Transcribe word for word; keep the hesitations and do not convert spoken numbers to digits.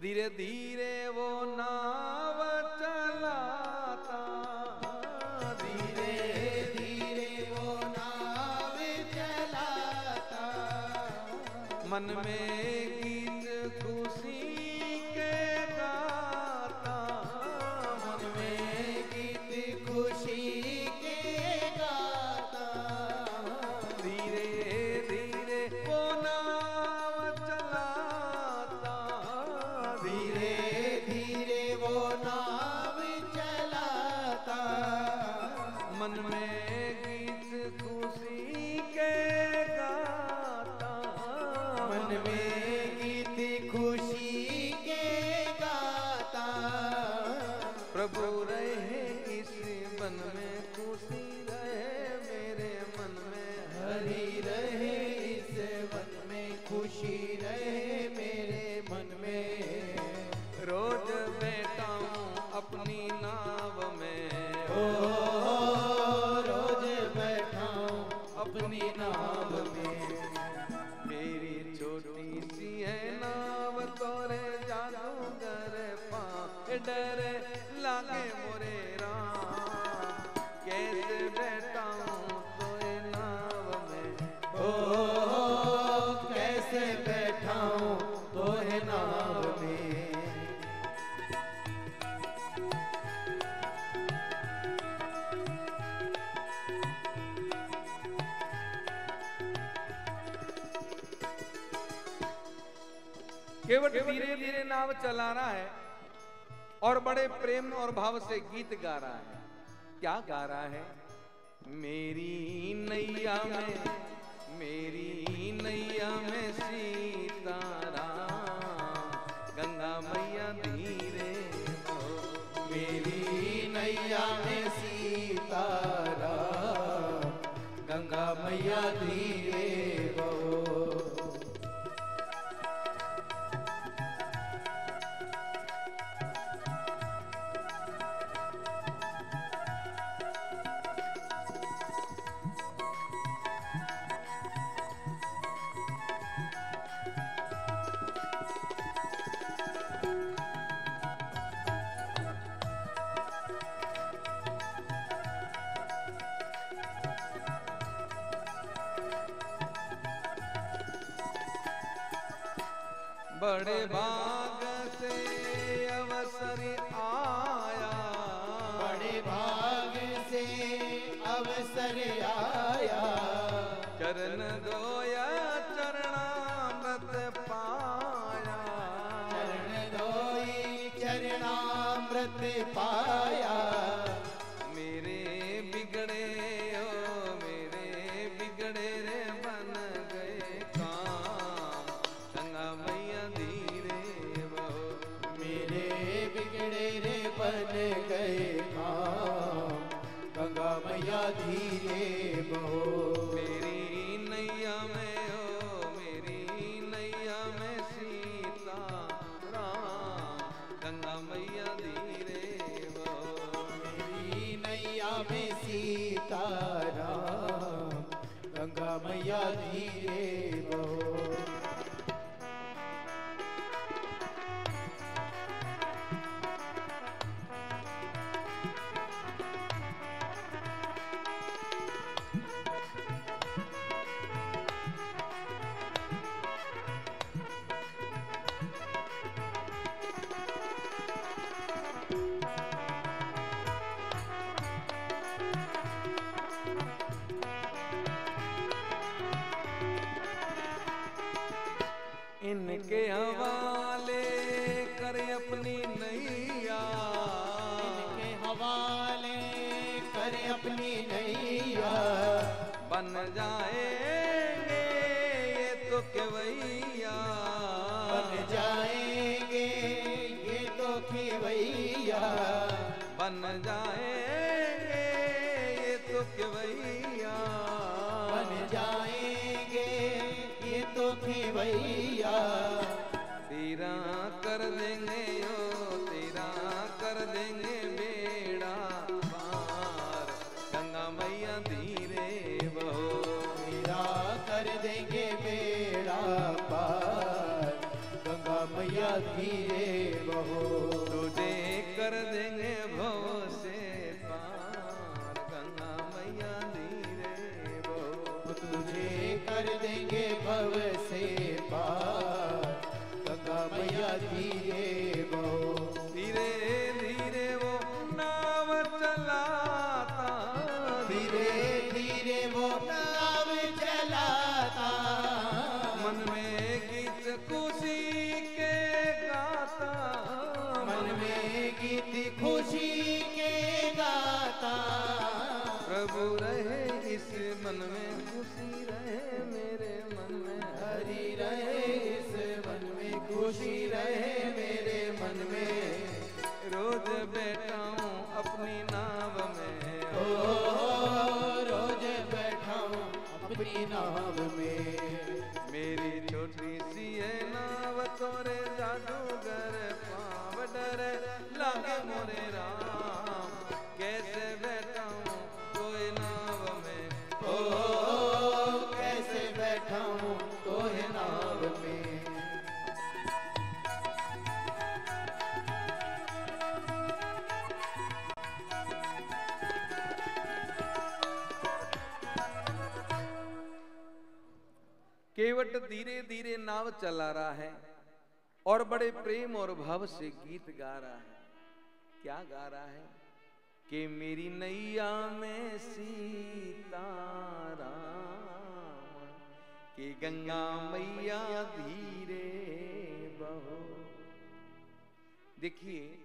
धीरे धीरे वो नाव चलाता, धीरे धीरे वो नाव चलाता, मन में गीत खुशी के गाता, मन में गीत खुशी के गाता, धीरे धीरे वो नाव चलाता, धीरे धीरे वो नाव चलाता, मन में गीत खुशी के गाता, मन में गीत खुशी के गाता, प्रभु रहे इस वन में खुशी रहे मेरे मन में, हरि रहे इस वन में खुशी रहे मेरे मन में, रोज बैठा हूँ अपनी नाव में, ओ रोज बैठा हूँ अपनी नाव में, मेरी छोटी सी है नाव तोरे जादू भरे पाँव डरे लागे मोरे राम, कैसे बैठा हूँ तोरे नाव में, ओ कैसे बैठा हूँ तोहे नाव में, केवट धीरे धीरे नाव चला रहा है और बड़े प्रेम और भाव से गीत गा रहा है। क्या गा रहा है? मेरी नैया में, मेरी नैया में सीताराम, गंगा मैया धीरे हो, मेरी नैया में सीताराम, गंगा मैया धीरे बहो, बड़े भाग से अवसर आया, बड़े भाग से अवसर आया, चरण दोया चरणामृत पाया, चरण दोई चरणामृत पाया, मेरे बिगड़े ओ मेरे बिगड़े रे बन गए काम, गंगा मैया धीरे बहो, मेरे बिगड़े रे बन गए काम, गंगा मैया धीरे बहो, मेरी नैया में ओ मेरी नैया में सीता राम, गंगा मैया धीरे बहो, मेरी नैया में सीताराम, गंगा मैया धीरे बहो, इनके हवाले कर अपनी नैया, इनके हवाले कर अपनी नैया, बन जाएंगे ये तो केवैया, बन जाएंगे ये तो केवैया, बन जाएंगे ये तो केवैया, बन जाएंगे ये तो केवैया, तेरा कर देंगे ओ तेरा कर देंगे बेड़ा पार, गंगा मैया धीरे बहो, तेरा कर देंगे बेड़ा पार, गंगा मैया धीरे बहो, तुझे कर देंगे भव से पार, गंगा मैया धीरे बहो। तुझे कर देंगे भव से पार, गंगा मैया धीरे बहो। धीरे धीरे वो नाव चलाता, धीरे धीरे वो नाव चलाता, मन में गीत खुशी के गाता, मन में गीत खुशी के गाता। प्रभु रहे इस मन में, खुशी रहे मेरे मन में, हरि रहे इस मन में, खुशी रहे मेरे मन में। रोज बैठा हूँ अपनी नाव में, ओ रोज बैठा हूँ अपनी नाव में। मेरी छोटी सी है नाव, तोरे जादूगर पाँव डर लागे मोरे राम। कैसे बैठा हूँ कोई नाव में, ओ कैसे बैठा हूँ तोहे नाव में। केवट धीरे धीरे नाव चला रहा है और बड़े प्रेम और भाव से गीत गा रहा है। क्या गा रहा है कि मेरी नैया में सीता राम, कि गंगा मैया धीरे बहो। देखिए